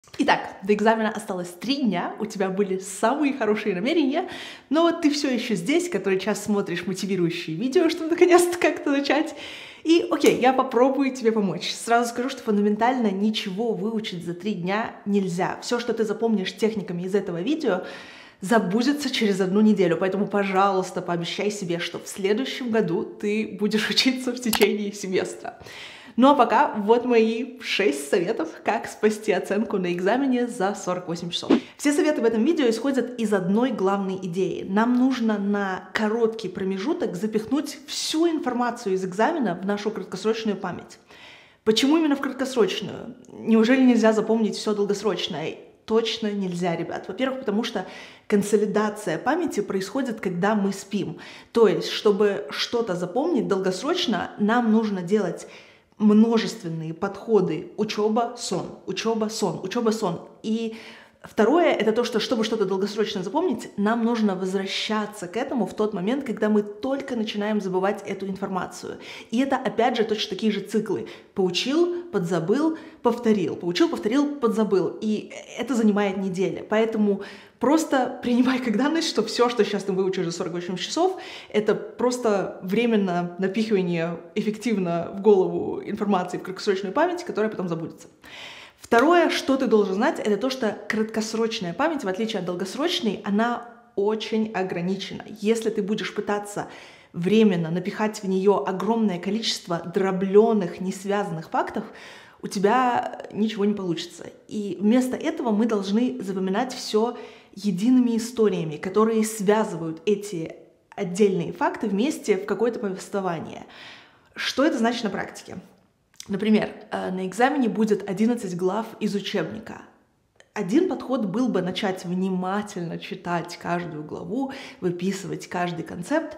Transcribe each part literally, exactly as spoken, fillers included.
Итак, до экзамена осталось три дня, у тебя были самые хорошие намерения, но вот ты все еще здесь, который час смотришь мотивирующие видео, чтобы наконец-то как-то начать. И окей, я попробую тебе помочь. Сразу скажу, что фундаментально ничего выучить за три дня нельзя. Все, что ты запомнишь техниками из этого видео, забудется через одну неделю. Поэтому, пожалуйста, пообещай себе, что в следующем году ты будешь учиться в течение семестра. Ну а пока вот мои шесть советов, как спасти оценку на экзамене за сорок восемь часов. Все советы в этом видео исходят из одной главной идеи. Нам нужно на короткий промежуток запихнуть всю информацию из экзамена в нашу краткосрочную память. Почему именно в краткосрочную? Неужели нельзя запомнить все долгосрочное? Точно нельзя, ребят. Во-первых, потому что консолидация памяти происходит, когда мы спим. То есть, чтобы что-то запомнить долгосрочно, нам нужно делать множественные подходы: учеба, сон, учеба, сон, учеба, сон. И второе — это то, что, чтобы что-то долгосрочно запомнить, нам нужно возвращаться к этому в тот момент, когда мы только начинаем забывать эту информацию. И это, опять же, точно такие же циклы. Поучил, подзабыл, повторил. Поучил, повторил, подзабыл. И это занимает недели. Поэтому просто принимай как данность, что все, что сейчас ты выучишь за сорок восемь часов, это просто временно напихивание эффективно в голову информации в краткосрочную память, которая потом забудется. Второе, что ты должен знать, это то, что краткосрочная память, в отличие от долгосрочной, она очень ограничена. Если ты будешь пытаться временно напихать в нее огромное количество дробленых, несвязанных фактов, у тебя ничего не получится. И вместо этого мы должны запоминать все едиными историями, которые связывают эти отдельные факты вместе в какое-то повествование. Что это значит на практике? Например, на экзамене будет одиннадцать глав из учебника. Один подход был бы начать внимательно читать каждую главу, выписывать каждый концепт,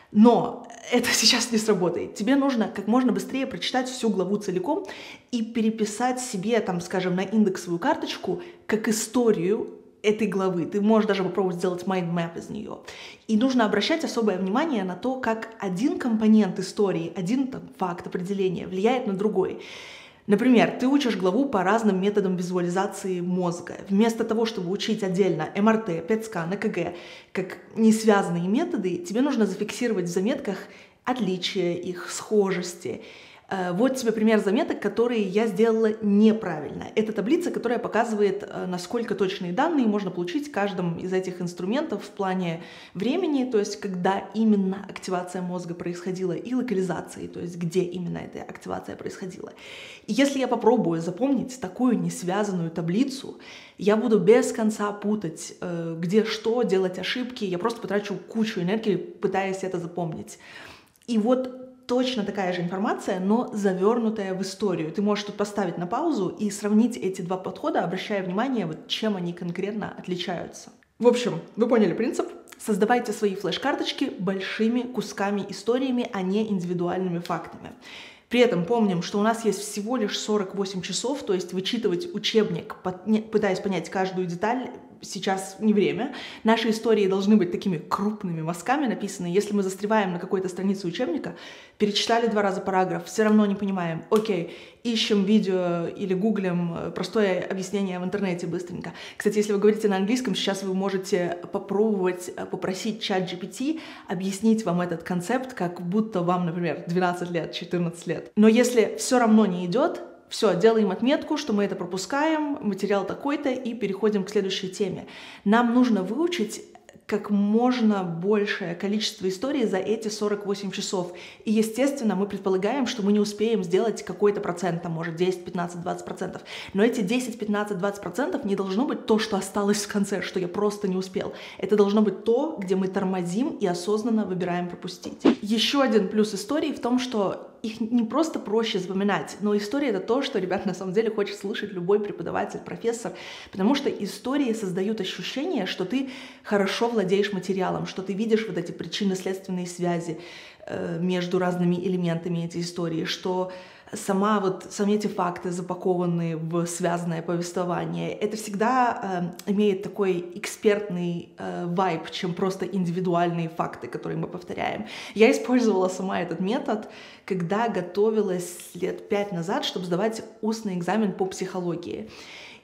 но это сейчас не сработает. Тебе нужно как можно быстрее прочитать всю главу целиком и переписать себе, там, скажем, на индексовую карточку как историю этой главы. Ты можешь даже попробовать сделать mind map из нее. И нужно обращать особое внимание на то, как один компонент истории, один там, факт, определение влияет на другой. Например, ты учишь главу по разным методам визуализации мозга. Вместо того, чтобы учить отдельно эм эр тэ, пэт скан, э ка гэ, как несвязанные методы, тебе нужно зафиксировать в заметках отличия, их схожести. Вот тебе пример заметок, которые я сделала неправильно. Это таблица, которая показывает, насколько точные данные можно получить в каждом из этих инструментов в плане времени, то есть когда именно активация мозга происходила, и локализации, то есть где именно эта активация происходила. И если я попробую запомнить такую несвязанную таблицу, я буду без конца путать, где что, делать ошибки, я просто потрачу кучу энергии, пытаясь это запомнить. И вот точно такая же информация, но завернутая в историю. Ты можешь тут поставить на паузу и сравнить эти два подхода, обращая внимание, вот чем они конкретно отличаются. В общем, вы поняли принцип. Создавайте свои флеш-карточки большими кусками историями, а не индивидуальными фактами. При этом помним, что у нас есть всего лишь сорок восемь часов, то есть вычитывать учебник, пытаясь понять каждую деталь, сейчас не время. Наши истории должны быть такими крупными мазками написаны. Если мы застреваем на какой-то странице учебника, перечитали два раза параграф, все равно не понимаем. Окей, ищем видео или гуглим простое объяснение в интернете быстренько. Кстати, если вы говорите на английском, сейчас вы можете попробовать попросить чат джи пи ти объяснить вам этот концепт, как будто вам, например, двенадцать лет, четырнадцать лет. Но если все равно не идет, все, делаем отметку, что мы это пропускаем, материал такой-то, и переходим к следующей теме. Нам нужно выучить как можно большее количество историй за эти сорок восемь часов. И, естественно, мы предполагаем, что мы не успеем сделать какой-то процент, там, может, десять, пятнадцать, двадцать процентов. Но эти десять, пятнадцать, двадцать процентов не должно быть то, что осталось в конце, что я просто не успел. Это должно быть то, где мы тормозим и осознанно выбираем пропустить. Еще один плюс истории в том, что их не просто проще запоминать, но история — это то, что, ребят, на самом деле хочет слышать любой преподаватель, профессор, потому что истории создают ощущение, что ты хорошо владеешь материалом, что ты видишь вот эти причинно-следственные связи э, между разными элементами этой истории, что сама вот, сами эти факты, запакованные в связанное повествование, это всегда э, имеет такой экспертный э, вайб, чем просто индивидуальные факты, которые мы повторяем. Я использовала сама этот метод, когда готовилась лет пять назад, чтобы сдавать устный экзамен по психологии.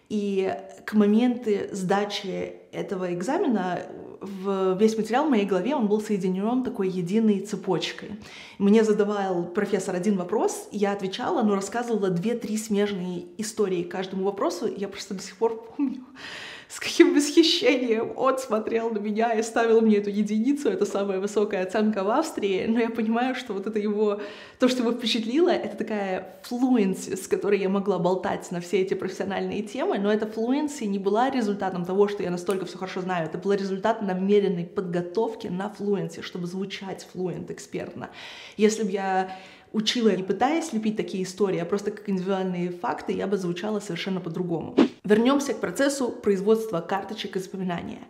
И к моменту сдачи этого экзамена в весь материал в моей голове, он был соединен такой единой цепочкой. Мне задавал профессор один вопрос, я отвечала, но рассказывала две-три смежные истории к каждому вопросу. Я просто до сих пор помню, с каким восхищением он смотрел на меня и ставил мне эту единицу, это самая высокая оценка в Австрии, но я понимаю, что вот это его, то, что его впечатлило, это такая fluency, с которой я могла болтать на все эти профессиональные темы, но эта fluency не была результатом того, что я настолько все хорошо знаю, это был результат намеренной подготовки на fluency, чтобы звучать fluent экспертно. Если бы я учила, не пытаясь лепить такие истории, а просто как индивидуальные факты, я бы звучала совершенно по-другому. Вернемся к процессу производства карточек и запоминания.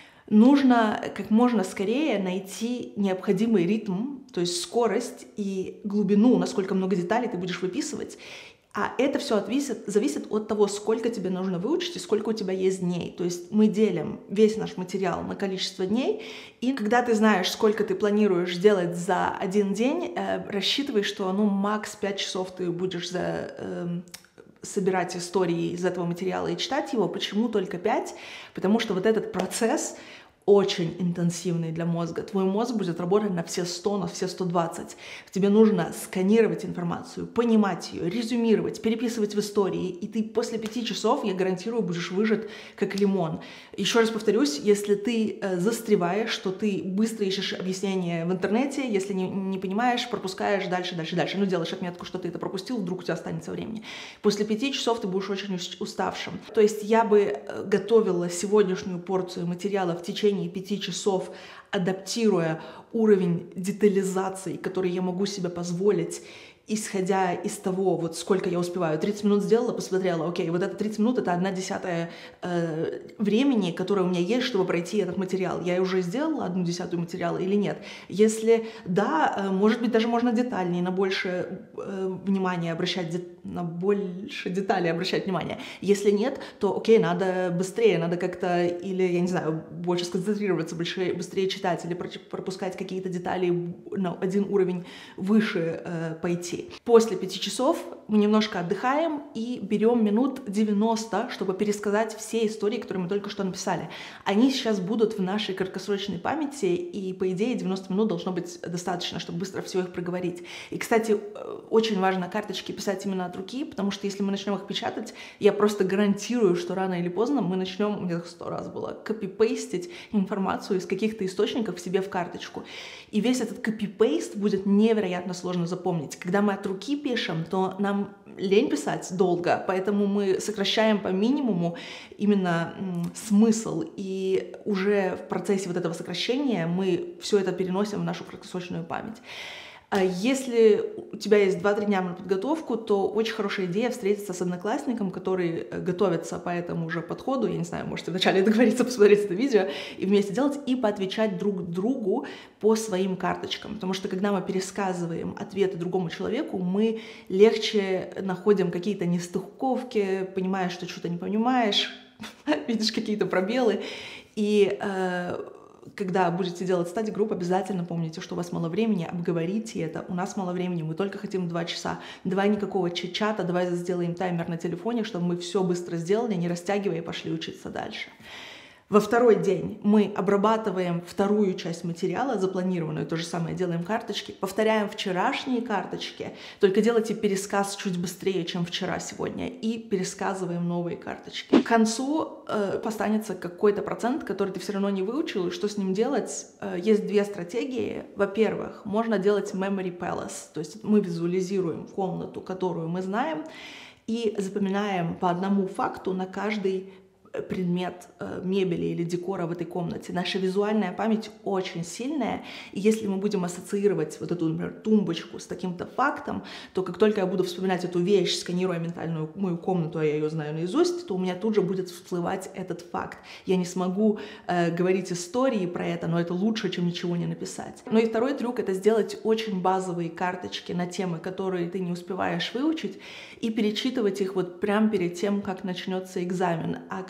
Нужно как можно скорее найти необходимый ритм, то есть скорость и глубину, насколько много деталей ты будешь выписывать. А это все отвисит, зависит от того, сколько тебе нужно выучить и сколько у тебя есть дней. То есть мы делим весь наш материал на количество дней, и когда ты знаешь, сколько ты планируешь делать за один день, э, рассчитывай, что ну, макс пять часов ты будешь за, э, собирать истории из этого материала и читать его. Почему только пять? Потому что вот этот процесс очень интенсивный для мозга. Твой мозг будет работать на все сто, на все сто двадцать. Тебе нужно сканировать информацию, понимать ее, резюмировать, переписывать в истории, и ты после пяти часов, я гарантирую, будешь выжат как лимон. Еще раз повторюсь, если ты э, застреваешь, что ты быстро ищешь объяснение в интернете, если не, не понимаешь, пропускаешь дальше, дальше, дальше, ну делаешь отметку, что ты это пропустил, вдруг у тебя останется времени. После пяти часов ты будешь очень уставшим. То есть я бы готовила сегодняшнюю порцию материала в течение пяти часов, адаптируя уровень детализации, который я могу себе позволить, исходя из того, вот сколько я успеваю. тридцать минут сделала, посмотрела, окей, вот это тридцать минут, это одна десятая э, времени, которое у меня есть, чтобы пройти этот материал. Я уже сделала одну десятую материала или нет? Если да, э, может быть, даже можно детальнее, на больше э, внимания обращать, де- на больше деталей обращать внимание. Если нет, то окей, надо быстрее, надо как-то, или, я не знаю, больше сконцентрироваться, больше, быстрее читать, или пропускать какие-то детали на один уровень выше э, пойти. После пяти часов мы немножко отдыхаем и берем минут девяносто, чтобы пересказать все истории, которые мы только что написали. Они сейчас будут в нашей краткосрочной памяти, и, по идее, девяносто минут должно быть достаточно, чтобы быстро все их проговорить. И, кстати, очень важно карточки писать именно от руки, потому что если мы начнем их печатать, я просто гарантирую, что рано или поздно мы начнем, у меня сто раз было, копипейстить информацию из каких-то источников себе в карточку. И весь этот копипейст будет невероятно сложно запомнить. Когда мы от руки пишем, то нам лень писать долго, поэтому мы сокращаем по минимуму именно м, смысл, и уже в процессе вот этого сокращения мы все это переносим в нашу краткосрочную память. Если у тебя есть два-три дня на подготовку, то очень хорошая идея встретиться с одноклассником, который готовится по этому же подходу, я не знаю, можете вначале договориться, посмотреть это видео, и вместе делать, и поотвечать друг другу по своим карточкам, потому что когда мы пересказываем ответы другому человеку, мы легче находим какие-то нестыковки, понимаешь, что что-то не понимаешь, видишь какие-то пробелы, и э, когда будете делать стади-групп, обязательно помните, что у вас мало времени, обговорите это. У нас мало времени, мы только хотим два часа. Давай никакого чат-чата, давай сделаем таймер на телефоне, чтобы мы все быстро сделали, не растягивая, и пошли учиться дальше. Во второй день мы обрабатываем вторую часть материала, запланированную, то же самое, делаем карточки, повторяем вчерашние карточки, только делайте пересказ чуть быстрее, чем вчера, сегодня, и пересказываем новые карточки. К концу э, останется какой-то процент, который ты все равно не выучил, и что с ним делать? Э, есть две стратегии. Во-первых, можно делать memory palace, то есть мы визуализируем комнату, которую мы знаем, и запоминаем по одному факту на каждый предмет э, мебели или декора в этой комнате. Наша визуальная память очень сильная, и если мы будем ассоциировать вот эту, например, тумбочку с таким-то фактом, то как только я буду вспоминать эту вещь, сканируя ментальную мою комнату, а я ее знаю наизусть, то у меня тут же будет всплывать этот факт. Я не смогу э, говорить истории про это, но это лучше, чем ничего не написать. Ну и второй трюк — это сделать очень базовые карточки на темы, которые ты не успеваешь выучить, и перечитывать их вот прямо перед тем, как начнется экзамен. А как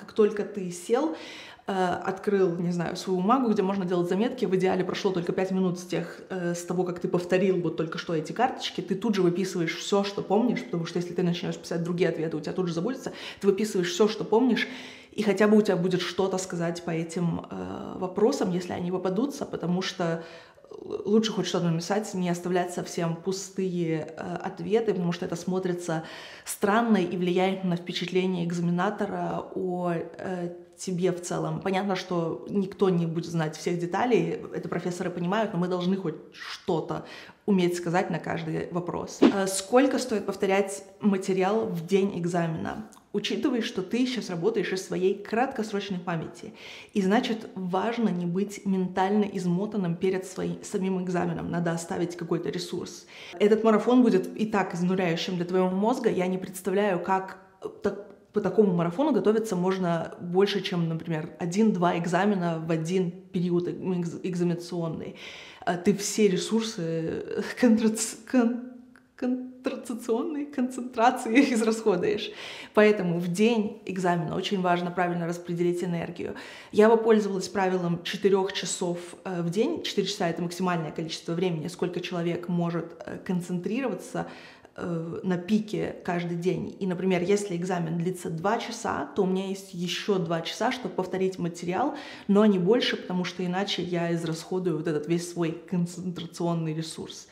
Как только ты сел, открыл, не знаю, свою бумагу, где можно делать заметки, в идеале прошло только пять минут с тех, с того, как ты повторил вот только что эти карточки, ты тут же выписываешь все, что помнишь, потому что если ты начнешь писать другие ответы, у тебя тут же забудется, ты выписываешь все, что помнишь, и хотя бы у тебя будет что-то сказать по этим э, вопросам, если они попадутся, потому что лучше хоть что-то написать, не оставлять совсем пустые э, ответы, потому что это смотрится странно и влияет на впечатление экзаменатора о э, тебе в целом. Понятно, что никто не будет знать всех деталей, это профессоры понимают, но мы должны хоть что-то уметь сказать на каждый вопрос. Э, сколько стоит повторять материал в день экзамена? Учитывая, что ты сейчас работаешь из своей краткосрочной памяти. И значит, важно не быть ментально измотанным перед своим самим экзаменом. Надо оставить какой-то ресурс. Этот марафон будет и так изнуряющим для твоего мозга. Я не представляю, как так, по такому марафону готовиться можно больше, чем, например, один-два экзамена в один период экзаменационный. Ты все ресурсы концентрируешь, концентрационной концентрации израсходуешь. Поэтому в день экзамена очень важно правильно распределить энергию. Я воспользовалась правилом четырёх часов в день. четыре часа — это максимальное количество времени, сколько человек может концентрироваться на пике каждый день. И, например, если экзамен длится два часа, то у меня есть еще два часа, чтобы повторить материал, но не больше, потому что иначе я израсходую вот этот весь свой концентрационный ресурс.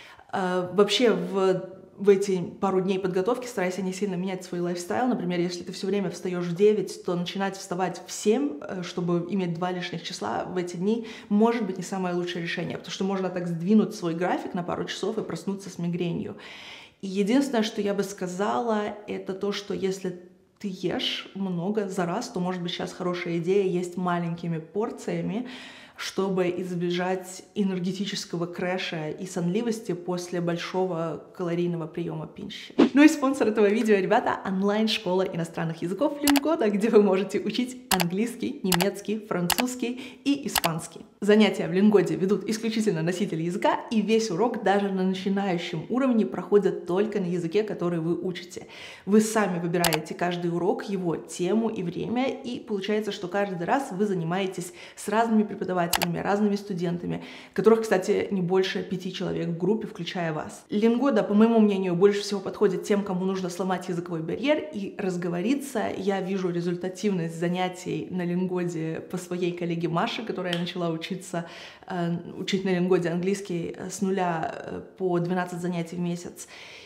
Вообще в, в эти пару дней подготовки старайся не сильно менять свой лайфстайл. Например, если ты все время встаешь в девять, то начинать вставать в семь, чтобы иметь два лишних числа в эти дни, может быть не самое лучшее решение, потому что можно так сдвинуть свой график на пару часов и проснуться с мигренью. И единственное, что я бы сказала, это то, что если ты ешь много за раз, то, может быть, сейчас хорошая идея есть маленькими порциями, чтобы избежать энергетического крэша и сонливости после большого калорийного приема пищи. Ну и спонсор этого видео, ребята, онлайн-школа иностранных языков Lingoda, где вы можете учить английский, немецкий, французский и испанский. Занятия в Lingoda ведут исключительно носители языка, и весь урок даже на начинающем уровне проходит только на языке, который вы учите. Вы сами выбираете каждый урок, его тему и время, и получается, что каждый раз вы занимаетесь с разными преподавателями, разными студентами, которых, кстати, не больше пяти человек в группе, включая вас. Lingoda, по моему мнению, больше всего подходит тем, кому нужно сломать языковой барьер и разговориться. Я вижу результативность занятий на Lingoda по своей коллеге Маше, которая начала учиться, э, учить на Lingoda английский с нуля по двенадцать занятий в месяц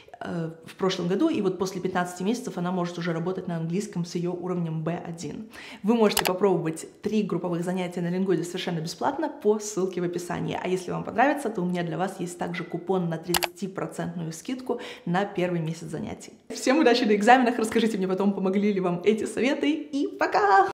в прошлом году, и вот после пятнадцати месяцев она может уже работать на английском с ее уровнем би один. Вы можете попробовать три групповых занятия на Lingoda совершенно бесплатно по ссылке в описании. А если вам понравится, то у меня для вас есть также купон на тридцатипроцентную скидку на первый месяц занятий. Всем удачи на экзаменах, расскажите мне потом, помогли ли вам эти советы, и пока!